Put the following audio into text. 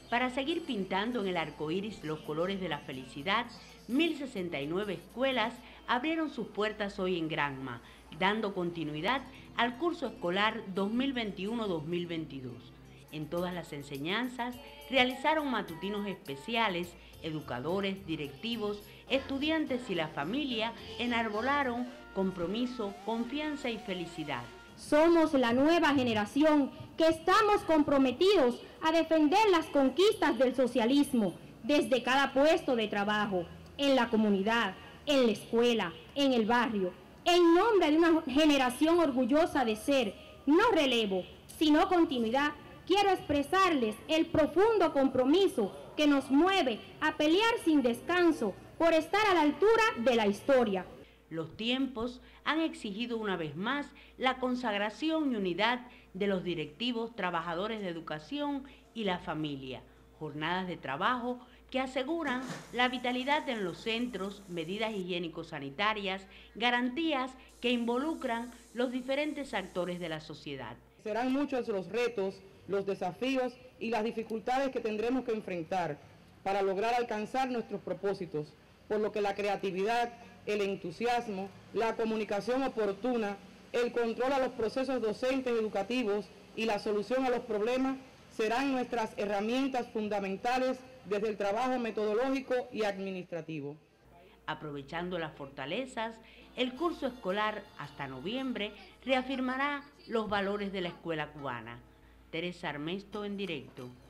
Para seguir pintando en el arco iris los colores de la felicidad, 1069 escuelas abrieron sus puertas hoy en Granma, dando continuidad al curso escolar 2021-2022. En todas las enseñanzas realizaron matutinos especiales, educadores, directivos, estudiantes y la familia enarbolaron compromiso, confianza y felicidad. Somos la nueva generación que estamos comprometidos a defender las conquistas del socialismo desde cada puesto de trabajo, en la comunidad, en la escuela, en el barrio, en nombre de una generación orgullosa de ser, no relevo, sino continuidad. Quiero expresarles el profundo compromiso que nos mueve a pelear sin descanso por estar a la altura de la historia. Los tiempos han exigido una vez más la consagración y unidad de los directivos, trabajadores de educación y la familia. Jornadas de trabajo que aseguran la vitalidad en los centros, medidas higiénico-sanitarias, garantías que involucran los diferentes actores de la sociedad. Serán muchos los retos, los desafíos y las dificultades que tendremos que enfrentar para lograr alcanzar nuestros propósitos, por lo que la creatividad, el entusiasmo, la comunicación oportuna, el control a los procesos docentes educativos y la solución a los problemas serán nuestras herramientas fundamentales desde el trabajo metodológico y administrativo. Aprovechando las fortalezas, el curso escolar hasta noviembre reafirmará los valores de la escuela cubana. Teresa Armesto en directo.